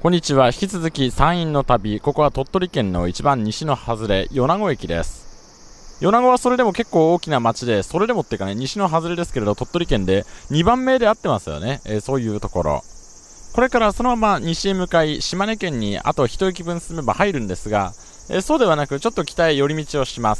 こんにちは。引き続き山陰の旅。ここは鳥取県の一番西の外れ、米子駅です。米子はそれでも結構大きな町で、それでもっていうかね、西の外れですけれど、鳥取県で2番目で合ってますよね。そういうところ。これからそのまま西へ向かい、島根県にあと一駅分進めば入るんですが、そうではなく、ちょっと北へ寄り道をします。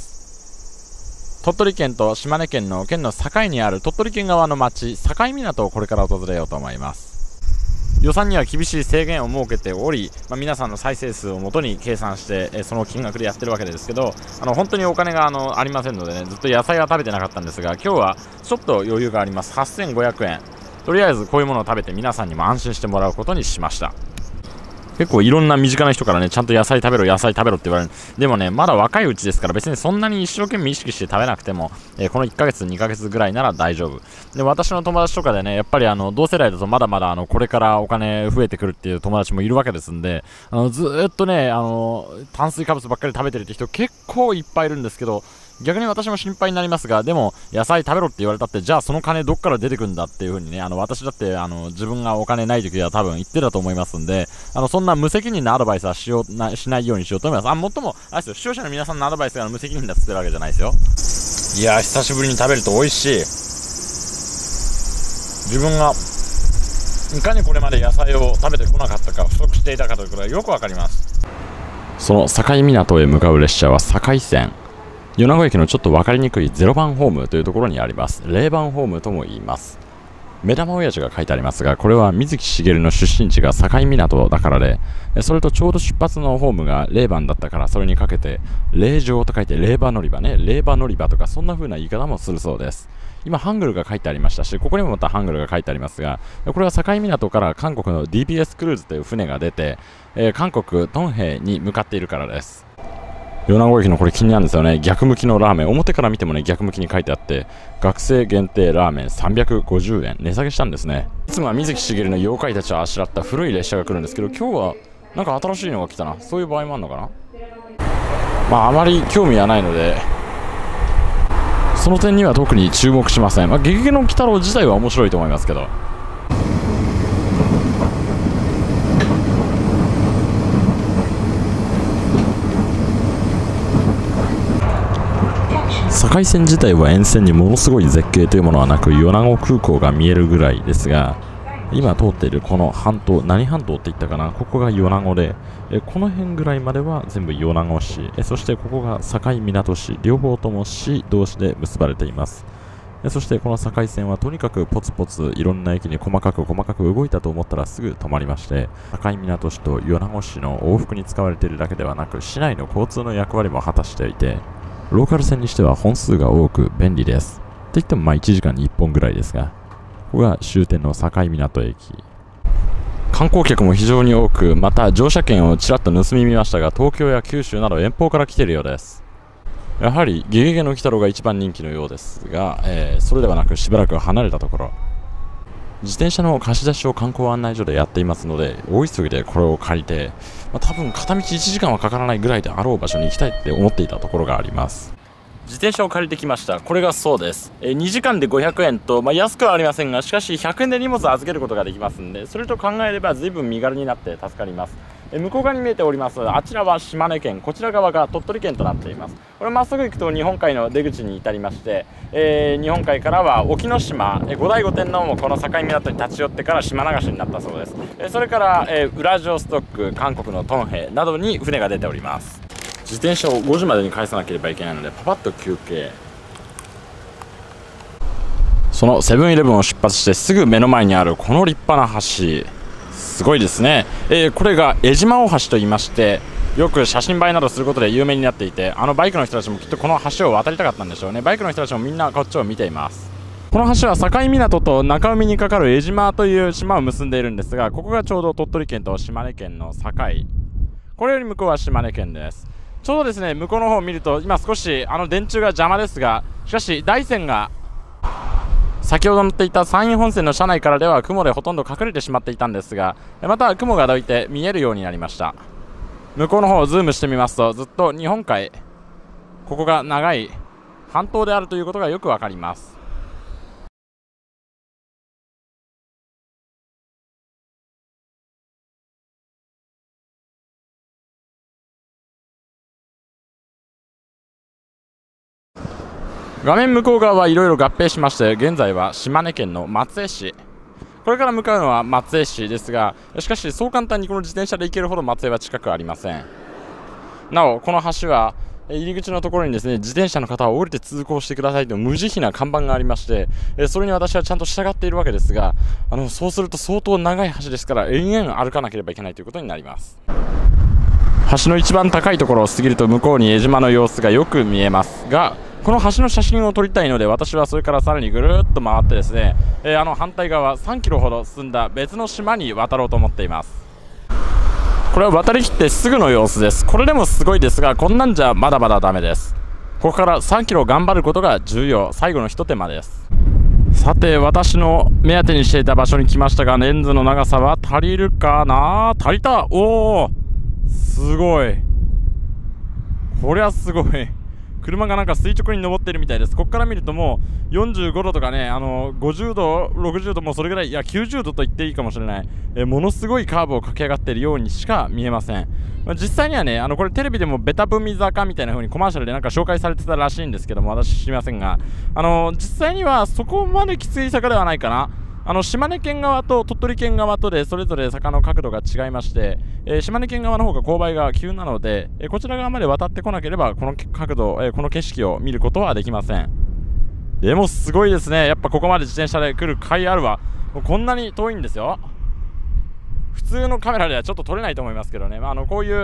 鳥取県と島根県の県の境にある鳥取県側の町、境港をこれから訪れようと思います。予算には厳しい制限を設けており、皆さんの再生数をもとに計算して、その金額でやってるわけですけど、本当にお金がありませんのでね、ずっと野菜は食べてなかったんですが、今日はちょっと余裕があります。8500円。とりあえずこういうものを食べて皆さんにも安心してもらうことにしました。結構いろんな身近な人からね、ちゃんと野菜食べろって言われる。でもね、まだ若いうちですから別にそんなに一生懸命意識して食べなくても、この1ヶ月2ヶ月ぐらいなら大丈夫。で、私の友達とかでね、やっぱり同世代だとまだまだこれからお金増えてくるっていう友達もいるわけですんで、ずーっとね、炭水化物ばっかり食べてるって人結構いっぱいいるんですけど、逆に私も心配になりますが、でも野菜食べろって言われたって、じゃあその金どっから出てくんだっていう風にね、私だって自分がお金ない時は多分言ってたと思いますんで、そんな無責任なアドバイスはしないようにしようと思います。もっともあれですよ、視聴者の皆さんのアドバイスが無責任だって言ってるわけじゃないですよ。いやー、久しぶりに食べると美味しい。自分がいかにこれまで野菜を食べてこなかったか、不足していたかということがよくわかります。その境港へ向かう列車は境線。米子駅のちょっと分かりにくい0番ホームというところにあります。0番ホームとも言います。目玉親父が書いてありますが、これは水木しげるの出身地が境港だからで、それとちょうど出発のホームが0番だったから、それにかけて0条と書いて0番乗り場ね、0番乗り場とかそんな風な言い方もするそうです。今ハングルが書いてありましたし、ここにもまたハングルが書いてありますが、これは境港から韓国の DBS クルーズという船が出て、韓国トンヘに向かっているからです。米子駅のこれ気になるんですよね。逆向きのラーメン、表から見てもね、逆向きに書いてあって、学生限定ラーメン350円、値下げしたんですね。いつもは水木しげるの妖怪たちをあしらった古い列車が来るんですけど、今日はなんか新しいのが来たな。そういう場合もあるのかな。あまり興味はないので、その点には特に注目しません。ゲゲゲの鬼太郎自体は面白いと思いますけど。境線自体は沿線にものすごい絶景というものはなく、米子空港が見えるぐらいですが、今通っているこの半島、何半島って言ったかな、ここが米子で、この辺ぐらいまでは全部米子市、そしてここが境港市、両方とも市同士で結ばれています。そしてこの境線はとにかくポツポツいろんな駅に細かく動いたと思ったらすぐ止まりまして、境港市と米子市の往復に使われているだけではなく、市内の交通の役割も果たしていて、ローカル線にしては本数が多く便利です。といっても1時間に1本ぐらいですが、ここが終点の境港駅。観光客も非常に多く、また乗車券をちらっと盗み見ましたが、東京や九州など遠方から来ているようです。やはりゲゲゲの鬼太郎が一番人気のようですが、それではなくしばらく離れたところ、自転車の貸し出しを観光案内所でやっていますので、大急ぎでこれを借りて、多分片道1時間はかからないぐらいであろう場所に行きたいって思っていたところがあります。自転車を借りてきました。これがそうです。2時間で500円と、安くはありませんが、しかし100円で荷物を預けることができますんで、それと考えれば随分身軽になって助かります。向こう側に見えております、あちらは島根県、こちら側が鳥取県となっています。これまっすぐ行くと日本海の出口に至りまして、日本海からは沖ノ島、後醍醐天皇もこの境港に立ち寄ってから島流しになったそうです。それから、ウラジオストック、韓国のトンヘなどに船が出ております。自転車を5時までに返さなければいけないので、パパッと休憩。そのセブンイレブンを出発してすぐ目の前にあるこの立派な橋、すごいですね。これが江島大橋と言いまして、よく写真映えなどすることで有名になっていて、バイクの人たちもきっとこの橋を渡りたかったんでしょうね。バイクの人たちもみんなこっちを見ています。この橋は境港と中海に架かる江島という島を結んでいるんですが、ここがちょうど鳥取県と島根県の境。これより向こうは島根県です。ちょうどですね、向こうの方を見ると今少し電柱が邪魔ですが、しかし大山が先ほど乗っていた山陰本線の車内からでは雲でほとんど隠れてしまっていたんですが、また雲がどいて見えるようになりました。向こうの方をズームしてみますと、ずっと日本海、ここが長い半島であるということがよくわかります。 画面向こう側はいろいろ合併しまして、現在は島根県の松江市、これから向かうのは松江市ですが、しかしそう簡単にこの自転車で行けるほど松江は近くありません。なおこの橋は入り口のところにですね、自転車の方は降りて通行してくださいと無慈悲な看板がありまして、それに私はちゃんと従っているわけですが、そうすると相当長い橋ですから延々歩かなければいけないということになります。橋の一番高いところを過ぎると向こうに江島の様子がよく見えますが、この橋の写真を撮りたいので、私はそれからさらにぐるっと回ってですね、反対側3キロほど進んだ別の島に渡ろうと思っています。これは渡りきってすぐの様子です。これでもすごいですが、こんなんじゃまだまだダメです。ここから3キロ頑張ることが重要、最後の一手間です。さて私の目当てにしていた場所に来ましたが、レンズの長さは足りるかな。足りた。おお、すごい、こりゃすごい。車がなんか垂直に登ってるみたいです。ここから見るともう45度とかね、50度、60度もそれぐらい、いや90度と言っていいかもしれない、ものすごいカーブを駆け上がっているようにしか見えません。実際にはね、これテレビでもベタ踏み坂みたいな風にコマーシャルでなんか紹介されてたらしいんですけども、私知りませんが、実際にはそこまできつい坂ではないかな。島根県側と鳥取県側とでそれぞれ坂の角度が違いまして、島根県側の方が勾配が急なので、こちら側まで渡ってこなければこの角度、この景色を見ることはできません。でもすごいですね。やっぱここまで自転車で来る甲斐あるわ。もうこんなに遠いんですよ。普通のカメラではちょっと撮れないと思いますけどね、こういう、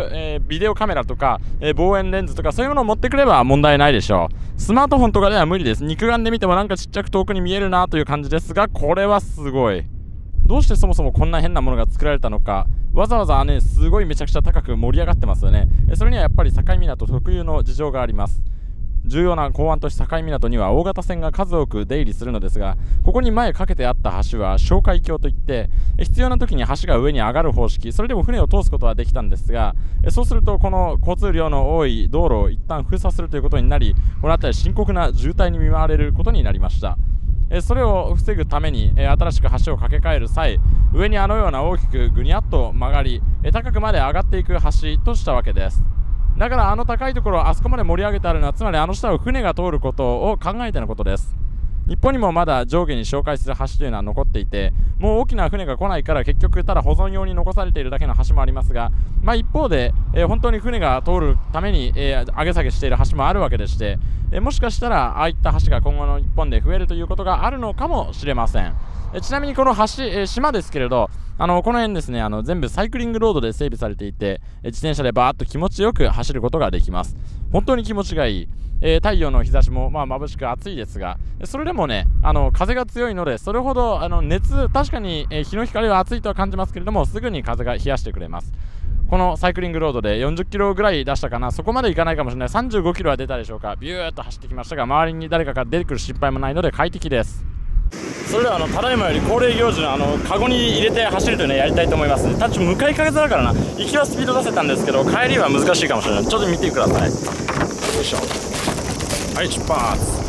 ビデオカメラとか、望遠レンズとかそういうものを持ってくれば問題ないでしょう。スマートフォンとかでは無理です。肉眼で見てもなんかちっちゃく遠くに見えるなという感じですが、これはすごい。どうしてそもそもこんな変なものが作られたのか、わざわざね、すごいめちゃくちゃ高く盛り上がってますよね。それにはやっぱり境港特有の事情があります。重要な港湾都市境港には大型船が数多く出入りするのですが、ここに前かけてあった橋は哨戒橋といって、必要な時に橋が上に上がる方式、それでも船を通すことはできたんですが、そうするとこの交通量の多い道路を一旦封鎖するということになり、この辺り深刻な渋滞に見舞われることになりました。それを防ぐために、新しく橋を架け替える際、上にあのような大きくぐにゃっと曲がり、高くまで上がっていく橋としたわけです。だから高いところをあそこまで盛り上げてあるのは、つまり下を船が通ることを考えてのことです。日本にもまだ上下に紹介する橋というのは残っていて、もう大きな船が来ないから結局ただ保存用に残されているだけの橋もありますが、一方で、本当に船が通るために、上げ下げしている橋もあるわけでして、もしかしたらああいった橋が今後の日本で増えるということがあるのかもしれません。ちなみにこの橋、島ですけれど、この辺ですね、全部サイクリングロードで整備されていて、自転車でバーッと気持ちよく走ることができます。本当に気持ちがいい。太陽の日差しも眩しく暑いですが、それでもね、風が強いので、それほど確かに、日の光は暑いとは感じますけれども、すぐに風が冷やしてくれます。このサイクリングロードで40キロぐらい出したかな、そこまでいかないかもしれない、35キロは出たでしょうか。ビューッと走ってきましたが、周りに誰かが出てくる心配もないので快適です。それではただいまより恒例行事のカゴに入れて走るというのをやりたいと思います。ただ向かい風だからな、行きはスピード出せたんですけど、帰りは難しいかもしれない。ちょっと見てください。よいしょ。はい、出発。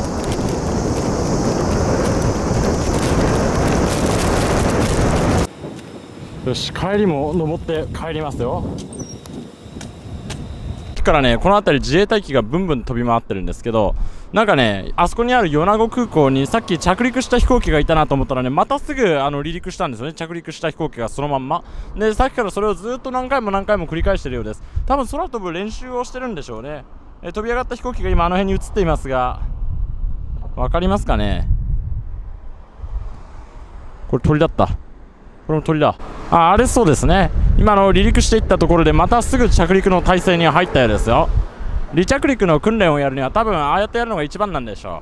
よし、帰りも登って帰りますよ。からね、この辺り自衛隊機がブンブン飛び回ってるんですけど、なんかね、あそこにある米子空港にさっき着陸した飛行機がいたなと思ったらね、またすぐ離陸したんですよね。着陸した飛行機がそのまんまで、さっきからそれをずっと何回も何回も繰り返しているようです。多分空飛ぶ練習をしてるんでしょうね。飛び上がった飛行機が今あの辺に映っていますが、分かりますかね。これ鳥だった。これも鳥だ。あれそうですね。今離陸していったところでまたすぐ着陸の体勢に入ったようですよ。離着陸の訓練をやるには多分ああやってやるのが一番なんでしょう。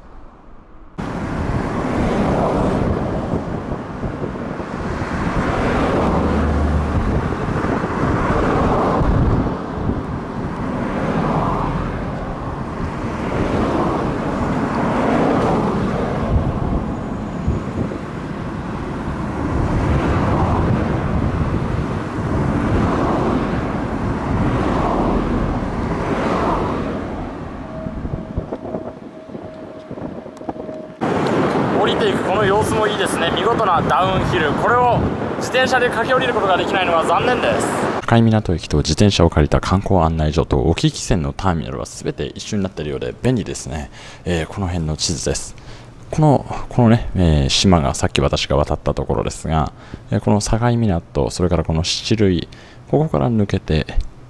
降りていくこの様子もいいですね。見事なダウンヒル、これを自転車で駆け下りることができないのは残念です。境港駅と自転車を借りた観光案内所と沖汽船のターミナルは全て一緒になっているようで便利ですね。この辺の地図です。このね、島がさっき私が渡ったところですが、この境港、それからこの七類、ここから抜けて、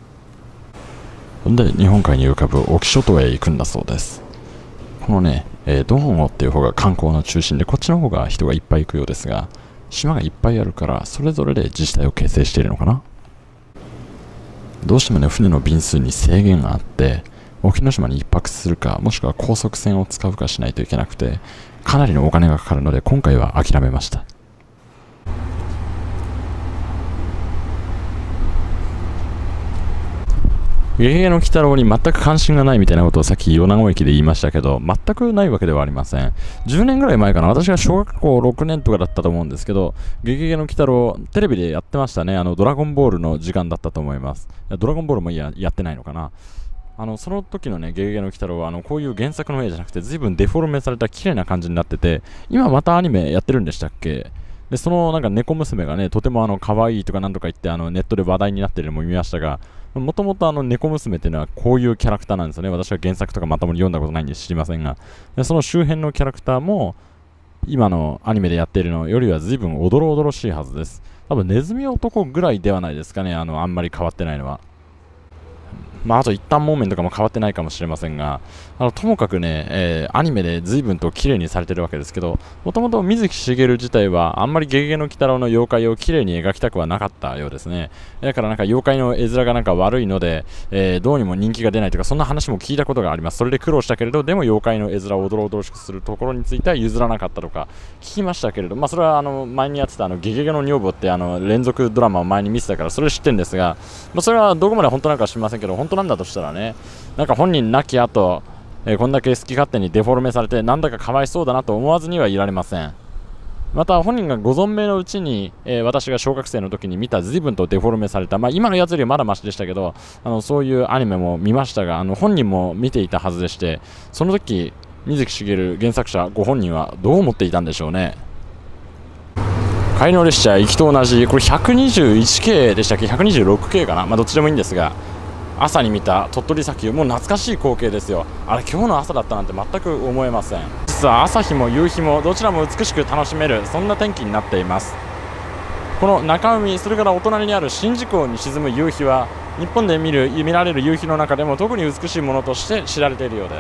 で日本海に浮かぶ沖諸島へ行くんだそうです。このね、ドンゴっていう方が観光の中心で、こっちの方が人がいっぱい行くようですが、島がいっぱいあるからそれぞれで自治体を形成しているのかな。どうしてもね、船の便数に制限があって、沖ノ島に一泊するか、もしくは高速船を使うかしないといけなくて、かなりのお金がかかるので今回は諦めました。ゲゲゲの鬼太郎に全く関心がないみたいなことをさっき米子駅で言いましたけど、全くないわけではありません。10年ぐらい前かな、私が小学校6年とかだったと思うんですけど、ゲゲゲの鬼太郎テレビでやってましたね。ドラゴンボールの時間だったと思います。ドラゴンボールもやってないのかな。その時のね、ゲゲゲの鬼太郎はこういう原作の絵じゃなくて随分デフォルメされた綺麗な感じになってて、今またアニメやってるんでしたっけ。でそのなんか猫娘がね、とても可愛いとかなんとか言ってネットで話題になってるのも見ましたが、もともと猫娘っていうのはこういうキャラクターなんですよね。私は原作とかまともに読んだことないんで知りませんが、でその周辺のキャラクターも今のアニメでやっているのよりは随分おどろおどろしいはずです。多分ネズミ男ぐらいではないですかね、あんまり変わってないのは。あと一旦モーメンとかも変わってないかもしれませんが、ともかくね、アニメで随分と綺麗にされてるわけですけど、もともと水木しげる自体はあんまりゲゲゲの鬼太郎の妖怪を綺麗に描きたくはなかったようですね。だからなんか妖怪の絵面がなんか悪いので、どうにも人気が出ないとか、そんな話も聞いたことがあります。それで苦労したけれど、でも妖怪の絵面をおどろおどろしくするところについては譲らなかったとか聞きましたけれど、それは前にやってたゲゲゲの女房って連続ドラマを前に見てたからそれ知ってるんですが、それはどこまで本当なのか知りませんけど、本当なんだとしたらね、なんか本人亡き後、こんだけ好き勝手にデフォルメされてなんだかかわいそうだなと思わずにはいられません。また本人がご存命のうちに、私が小学生の時に見た随分とデフォルメされた、今のやつよりまだマシでしたけど、そういうアニメも見ましたが、本人も見ていたはずでして、その時水木しげる原作者ご本人はどう思っていたんでしょうね。帰りの列車行きと同じ、これ 121K でしたっけ、 126K かな、どっちでもいいんですが、朝に見た鳥取砂丘、もう懐かしい光景ですよ。あれ今日の朝だったなんて全く思えません。実は朝日も夕日もどちらも美しく楽しめる、そんな天気になっています。この中海、それからお隣にある宍道湖に沈む夕日は日本で見られる夕日の中でも特に美しいものとして知られているようです。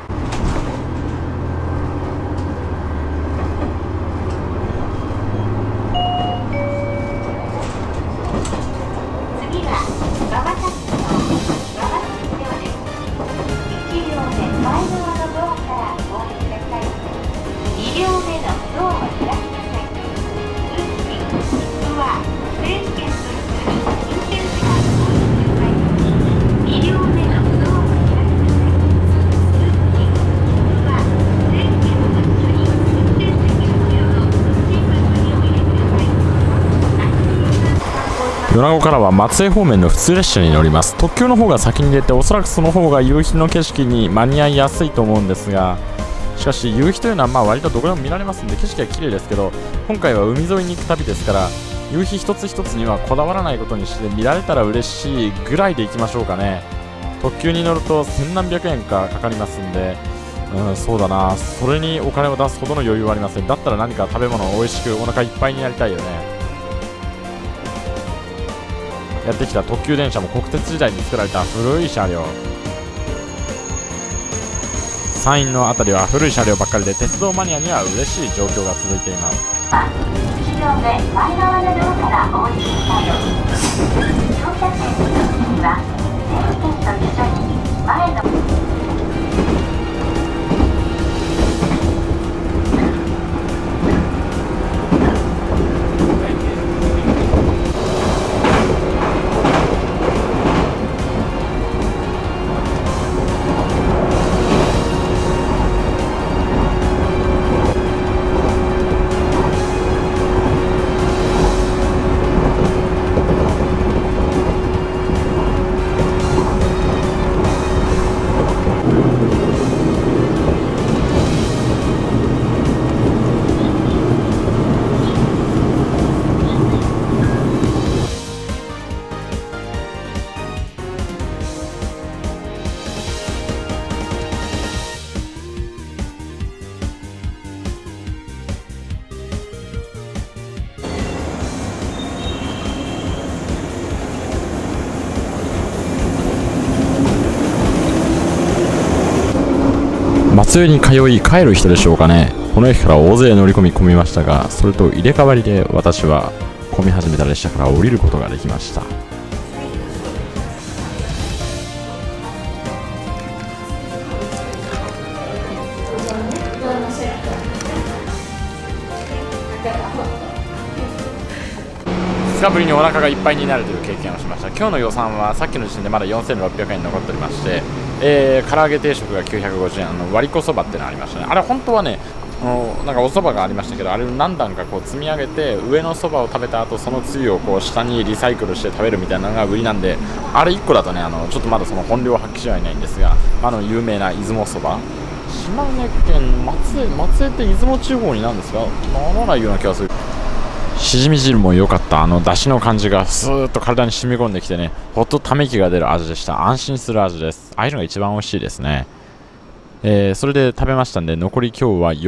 米子からは松江方面の普通列車に乗ります。特急の方が先に出て、おそらくその方が夕日の景色に間に合いやすいと思うんですが、しかし夕日というのは割とどこでも見られますんで景色は綺麗ですけど、今回は海沿いに行く旅ですから夕日一つ一つにはこだわらないことにして見られたら嬉しいぐらいで行きましょうかね。特急に乗ると千何百円かかかりますんで、そうだな、それにお金を出すほどの余裕はありません。だったら何か食べ物を美味しくお腹いっぱいになりたいよね。やってきた特急電車も国鉄時代に作られた古い車両、山陰の辺りは古い車両ばっかりで鉄道マニアには嬉しい状況が続いています。1両目前側のドアからお降りください。乗車券の時には整理券と一緒に前の松江に通い帰る人でしょうかね。この駅から大勢乗り込みましたが、それと入れ替わりで私は混み始めた列車から降りることができました。2日ぶりにお腹がいっぱいになるという経験をしました。今日の予算はさっきの時点でまだ4600円残っておりまして、唐揚げ定食が950円、割り子そばっていうのがありましたね。あれ本当はね、なんかおそばがありましたけど、あれを何段かこう積み上げて、上のそばを食べた後そのつゆをこう下にリサイクルして食べるみたいなのが売りなんで、あれ1個だとね、ちょっとまだその本領を発揮してはいないんですが、有名な出雲そば、島根県松江って出雲地方になんですか、ならないような気がする。しじみ汁も良かった。出汁の感じがスーッと体に染み込んできてね、ほっとため息が出る味でした。安心する味です。ああいうのが一番美味しいですね。それで食べましたんで、残り今日は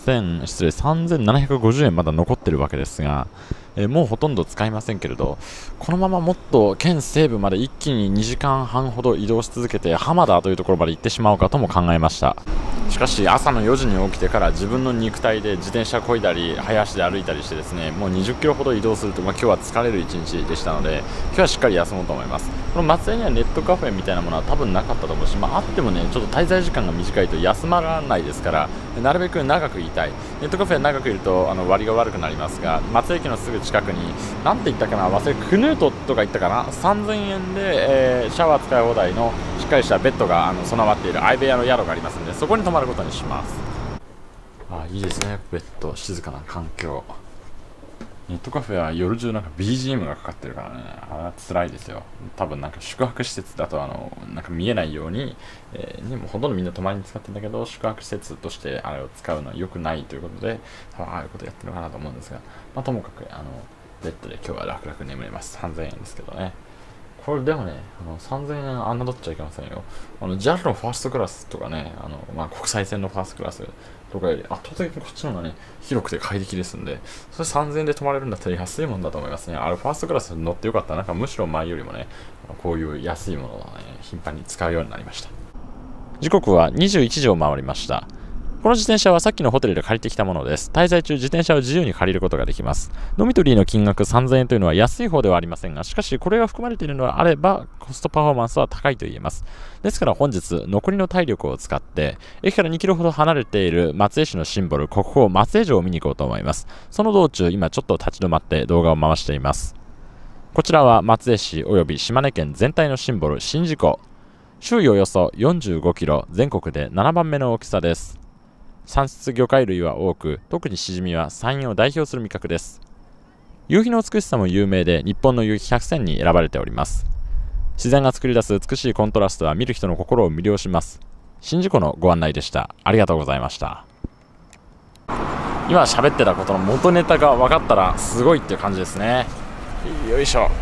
3750円まだ残ってるわけですが、もうほとんど使いませんけれど、このままもっと県西部まで一気に2時間半ほど移動し続けて浜田というところまで行ってしまおうかとも考えました。しかし朝の4時に起きてから自分の肉体で自転車漕いだり早足で歩いたりしてですね、もう20キロほど移動すると、今日は疲れる一日でしたので、今日はしっかり休もうと思います。この松江にはネットカフェみたいなものは多分なかったと思うし、あってもね、ちょっと滞在時間が短いと休まらないですから、なるべく長くいたい。ネットカフェ長くいると割が悪くなりますが、松江駅のすぐ近くになんて言ったかな、忘れ、クヌートとか言ったかな、3000円で、シャワー使い放題のしっかりしたベッドが備わっている相部屋の宿がありますので、そこに泊まることにします。いいですね、ベッド、静かな環境。ネットカフェは夜中なんか BGM がかかってるからね、辛いですよ。多分なんか宿泊施設だとなんか見えないように、もうほとんどみんな泊まりに使ってるんだけど、宿泊施設としてあれを使うのは良くないということで、ああいうことやってるのかなと思うんですが、ともかくベッドで今日は楽々眠れます。3000円ですけどね。これでもね、3000円侮っちゃいけませんよ。JAL のファーストクラスとかね、国際線のファーストクラスとかより圧倒的にこっちの方がね、広くて快適ですんで、それ3000円で泊まれるんだったら安いもんだと思いますね。ファーストクラス乗ってよかった。なんかむしろ前よりもね、こういう安いものをね、頻繁に使うようになりました。時刻は21時を回りました。この自転車はさっきのホテルで借りてきたものです。滞在中、自転車を自由に借りることができます。ドミトリーの金額3000円というのは安い方ではありませんが、しかしこれが含まれているのであれば、コストパフォーマンスは高いと言えます。ですから本日、残りの体力を使って、駅から2キロほど離れている松江市のシンボル、国宝松江城を見に行こうと思います。その道中、今ちょっと立ち止まって動画を回しています。こちらは松江市及び島根県全体のシンボル、宍道湖。周囲およそ45キロ、全国で7番目の大きさです。産出魚介類は多く、特にシジミは山陰を代表する味覚です。夕日の美しさも有名で、日本の夕日100選に選ばれております。自然が作り出す美しいコントラストは見る人の心を魅了します。宍道湖のご案内でした。ありがとうございました。今喋ってたことの元ネタが分かったらすごいっていう感じですね。よいしょ。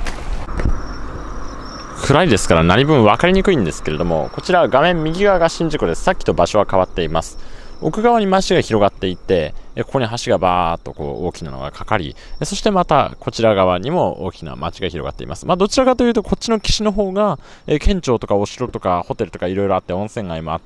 暗いですから何分分かりにくいんですけれども、こちら画面右側が宍道湖です。さっきと場所は変わっています。奥側に町が広がっていて、ここに橋がバーっとこう大きなのがかかり、そしてまたこちら側にも大きな町が広がっています。どちらかというとこっちの岸の方が、県庁とかお城とかホテルとかいろいろあって温泉街もあって、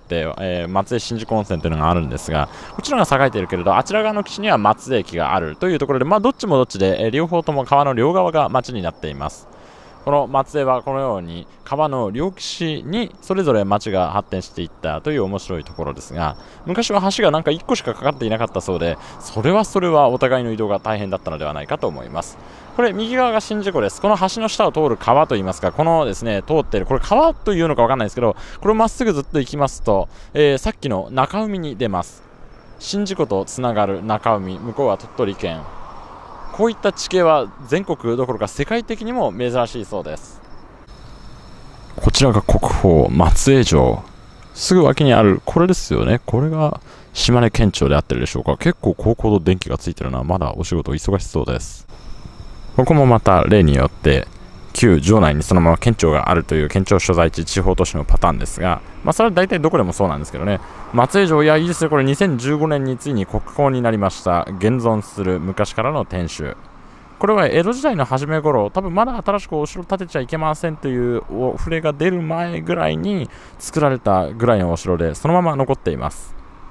松江宍道湖温泉というのがあるんですが、こちらが栄えているけれど、あちら側の岸には松江駅があるというところで、どっちもどっちで、両方とも川の両側が町になっています。この松江はこのように川の両岸にそれぞれ町が発展していったという面白いところですが、昔は橋がなんか1個しかかかっていなかったそうで、それはお互いの移動が大変だったのではないかと思います。これ右側が宍道湖です。この橋の下を通る川といいますか、このですね通っているこれ川というのか分かんないですけど、これをまっすぐずっと行きますと、さっきの中海に出ます。宍道湖とつながる中海、向こうは鳥取県。こういった地形は全国どころか世界的にも珍しいそうです。こちらが国宝松江城、すぐ脇にあるこれですよね。これが島根県庁であってるでしょうか。結構高高度電気がついてるのはまだお仕事忙しそうです。ここもまた例によって旧城内にそのまま県庁があるという県庁所在地地方都市のパターンですが、それは大体どこでもそうなんですけどね。松江城、いやいいですね。これ2015年についに国宝になりました。現存する昔からの天守。これは江戸時代の初め頃、多分まだ新しくお城建てちゃいけませんというお触れが出る前ぐらいに作られたぐらいのお城で、そのまま残っています。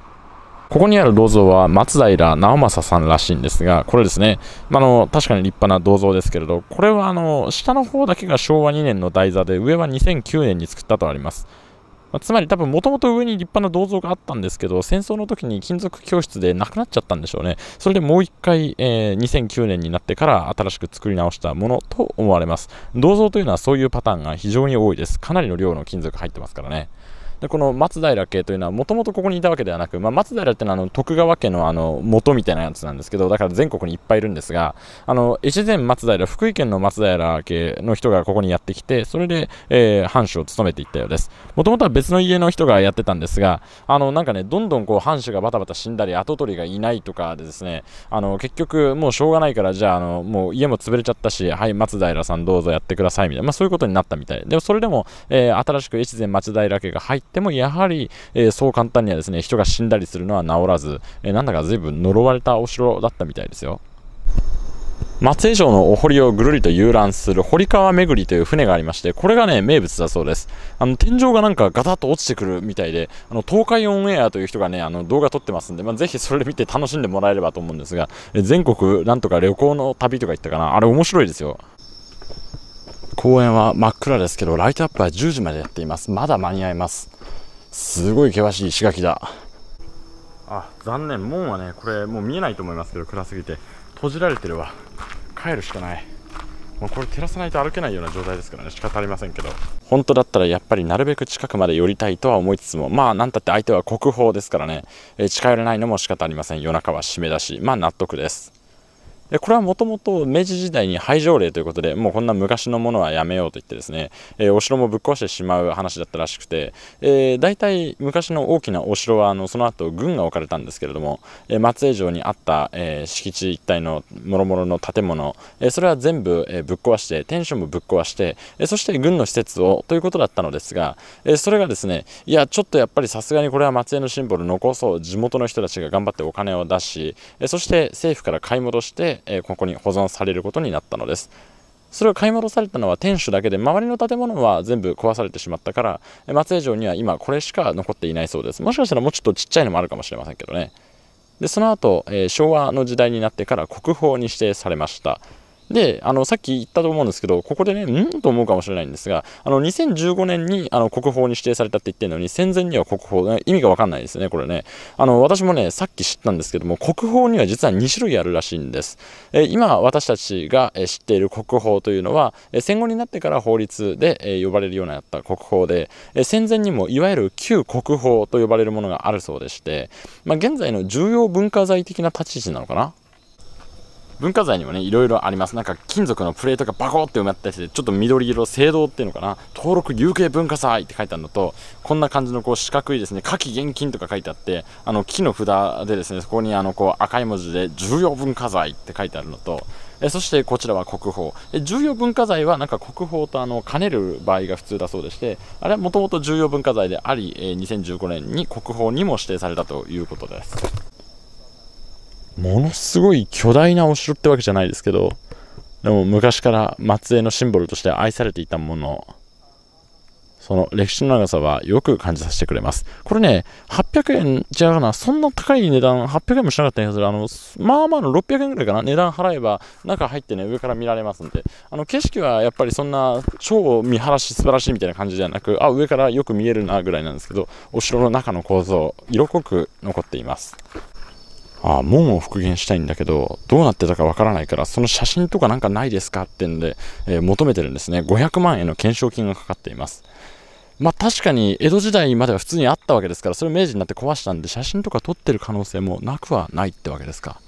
ここにある銅像は松平直政さんらしいんですが、これですね、確かに立派な銅像ですけれど、これは下の方だけが昭和2年の台座で、上は2009年に作ったとあります。つまり多分もともと上に立派な銅像があったんですけど、戦争の時に金属教室でなくなっちゃったんでしょうね。それでもう一回、2009年になってから新しく作り直したものと思われます。銅像というのはそういうパターンが非常に多いです。かなりの量の金属入ってますからね。でこの松平家というのはもともとここにいたわけではなく、松平っていうのは徳川家の元みたいなやつなんですけど、だから全国にいっぱいいるんですが、越前松平、福井県の松平家の人がここにやってきて、それで、藩主を務めていったようです。もともとは別の家の人がやってたんですが、なんかね、どんどんこう藩主がバタバタ死んだり跡取りがいないとかでですね、結局もうしょうがないから、じゃあもう家も潰れちゃったし、はい、松平さんどうぞやってくださいみたいな、そういうことになったみたいで、それでも、新しく越前松平家が入ってもやはり、そう簡単にはですね人が死んだりするのは治らず、なんだか随分呪われたお城だったみたいですよ。松江城のお堀をぐるりと遊覧する堀川巡りという船がありまして、これがね名物だそうです。天井がなんかガタッと落ちてくるみたいで、東海オンエアという人がね動画撮ってますんで、ぜひそれで見て楽しんでもらえればと思うんですが、全国なんとか旅行の旅とか言ったかな、あれ面白いですよ。公園は真っ暗ですけど、ライトアップは10時までやっています。まだ間に合います。すごい険しい石垣だ。残念、門はねこれもう見えないと思いますけど、暗すぎて閉じられてるわ。帰るしかない。もうこれ照らさないと歩けないような状態ですからね、仕方ありませんけど、本当だったらやっぱりなるべく近くまで寄りたいとは思いつつも、なんたって相手は国宝ですからね、近寄れないのも仕方ありません。夜中は閉めだし、納得です。これはもともと明治時代に廃城令ということで、もうこんな昔のものはやめようと言ってですね、お城もぶっ壊してしまう話だったらしくて、大体昔の大きなお城はその後軍が置かれたんですけれども、松江城にあった、敷地一帯の諸々の建物、それは全部、ぶっ壊して、天守もぶっ壊して、そして軍の施設をということだったのですが、それがですね、いやちょっとやっぱりさすがにこれは松江のシンボル残そう、地元の人たちが頑張ってお金を出し、そして政府から買い戻してここに保存されることになったのです。それを買い戻されたのは天守だけで、周りの建物は全部壊されてしまったから、松江城には今これしか残っていないそうです。もしかしたらもうちょっとちっちゃいのもあるかもしれませんけどね。でその後、昭和の時代になってから国宝に指定されました。でさっき言ったと思うんですけど、ここでねと思うかもしれないんですが、2015年に国宝に指定されたって言ってるのに、戦前には国宝、意味が分かんないですねこれね。私もねさっき知ったんですけども、国宝には実は2種類あるらしいんです。今私たちが知っている国宝というのは、戦後になってから法律で呼ばれるようになった国宝で、戦前にもいわゆる旧国宝と呼ばれるものがあるそうでして、現在の重要文化財的な立ち位置なのかな。文化財にもねいろいろあります。なんか金属のプレートがバコーって埋まったりして、ちょっと緑色、青銅っていうのかな、登録有形文化財って書いてあるのと、こんな感じのこう四角いですね、火器厳禁とか書いてあって、木の札でですね、そこにこう赤い文字で重要文化財って書いてあるのと、そしてこちらは国宝。重要文化財はなんか国宝と兼ねる場合が普通だそうでして、あれはもともと重要文化財であり、2015年に国宝にも指定されたということです。ものすごい巨大なお城ってわけじゃないですけど、でも昔から松江のシンボルとして愛されていたもの、その歴史の長さはよく感じさせてくれます。これね800円違うかな、そんな高い値段800円もしなかったんですけど、まあまあの600円ぐらいかな、値段払えば中入ってね上から見られますんで、景色はやっぱりそんな超見晴らし素晴らしいみたいな感じではなく、上からよく見えるなぐらいなんですけど、お城の中の構造色濃く残っています。門を復元したいんだけどどうなってたかわからないから、その写真とかなんかないですかってんで、求めてるんですね。500万円の懸賞金がかかっています。確かに江戸時代までは普通にあったわけですから、それを明治になって壊したんで、写真とか撮ってる可能性もなくはないってわけですか。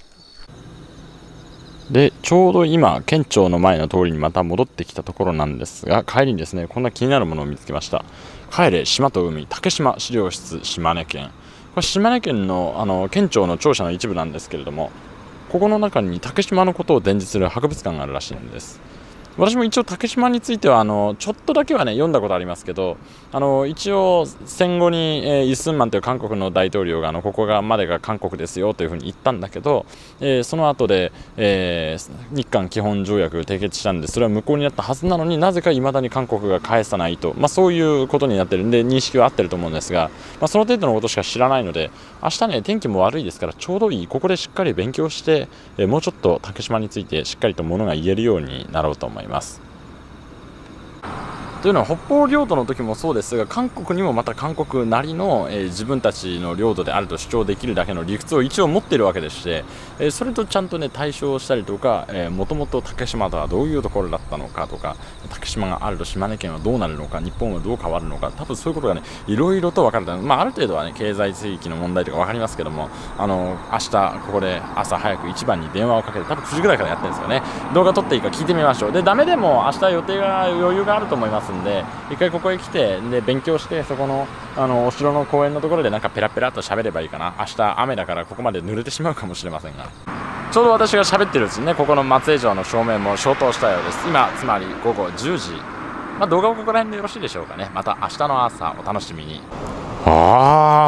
でちょうど今県庁の前の通りにまた戻ってきたところなんですが、帰りにですねこんな気になるものを見つけました。帰れ島と海竹島資料室島根県。これ島根県の県庁の庁舎の一部なんですけれども、ここの中に竹島のことを展示する博物館があるらしいんです。 私も一応竹島についてはちょっとだけはね読んだことありますけど、一応戦後に、イ・スンマンという韓国の大統領がここまでが韓国ですよというふうに言ったんだけど、その後で、日韓基本条約締結したんで、それは無効になったはずなのになぜか未だに韓国が返さないと、そういうことになってるんで認識は合ってると思うんですが、その程度のことしか知らないので、明日ね天気も悪いですからちょうどいい、ここでしっかり勉強して、もうちょっと竹島についてしっかりとものが言えるようになろうと思います。というのは北方領土の時もそうですが、韓国にもまた韓国なりの、自分たちの領土であると主張できるだけの理屈を一応持っているわけでして、それとちゃんとね対照したりとか、もともと竹島とはどういうところだったのかとか、竹島があると島根県はどうなるのか、日本はどう変わるのか、多分そういうことがねいろいろと分かると、ある程度はね経済水域の問題とか分かりますけども、明日ここで朝早く1番に電話をかけて、多分9時ぐらいからやってるんですよね。動画撮っていいか聞いてみましょう。でダメでも明日予定が余裕があると思いますんで、一回ここへ来てで勉強して、そこのお城の公園のところでなんかペラペラと喋ればいいかな。明日雨だからここまで濡れてしまうかもしれませんが、ちょうど私が喋ってるうちにね、ここの松江城の正面も消灯したようです。今つまり午後10時、動画はここら辺でよろしいでしょうかね。また明日の朝お楽しみに。なん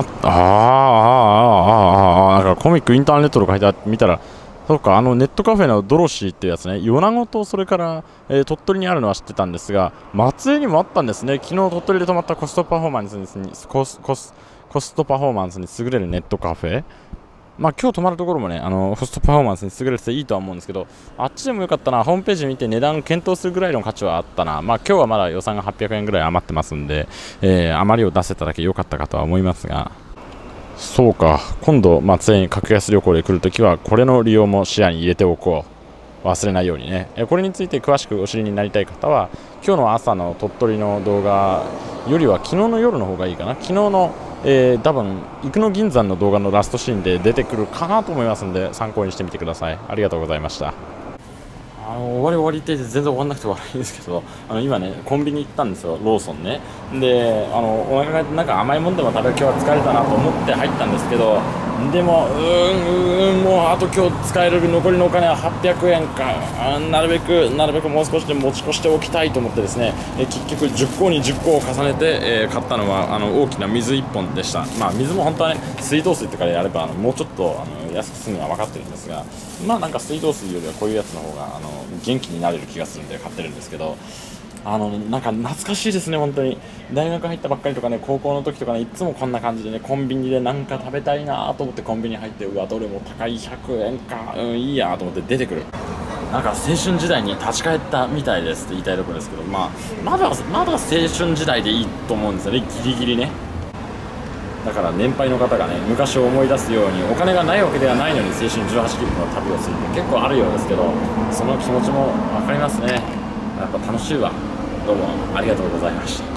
かコミックインターネットとか書いてみたら、そうか、ネットカフェのドロシーっていうやつね、米子とそれから、鳥取にあるのは知ってたんですが、松江にもあったんですね。昨日鳥取で泊まったコストパフォーマンスに優れるネットカフェ、今日泊まるところもね、コストパフォーマンスに優れてていいとは思うんですけど、あっちでもよかったな。ホームページ見て値段検討するぐらいの価値はあったな。今日はまだ予算が800円ぐらい余ってますんで、余りを出せただけ良かったかとは思いますが、そうか、今度松江に格安旅行で来るときはこれの利用も視野に入れておこう。忘れないようにね。これについて詳しくお知りになりたい方は、今日の朝の鳥取の動画よりは昨日の夜の方がいいかな。昨日の、多分生野銀山の動画のラストシーンで出てくるかなと思いますので、参考にしてみてください。ありがとうございました。終わりって全然終わんなくて悪いんですけど、今ねコンビニ行ったんですよ、ローソンね。でお腹がなんか甘いもんでも食べ、今日は疲れたなと思って入ったんですけど、でももうあと今日使える残りのお金は800円か、なるべくもう少しで持ち越しておきたいと思ってですね、結局10個に10個を重ねて、買ったのは大きな水1本でした。水も本当はね水道水とかでやればもうちょっと安く済むのは分かってるんですが、なんか水道水よりはこういうやつの方が元気になれる気がするんで買ってるんですけど、なんか懐かしいですね。本当に大学入ったばっかりとかね、高校の時とかね、いつもこんな感じでね、コンビニでなんか食べたいなと思ってコンビニ入って、どれも高い100円か、いいやと思って出てくる。なんか青春時代に立ち返ったみたいですって言いたいところですけど、まだ青春時代でいいと思うんですよね、ギリギリね。だから年配の方がね昔を思い出すように、お金がないわけではないのに青春18切符の旅をするって結構あるようですけど、その気持ちも分かりますね。やっぱ楽しいわ。どうもありがとうございました。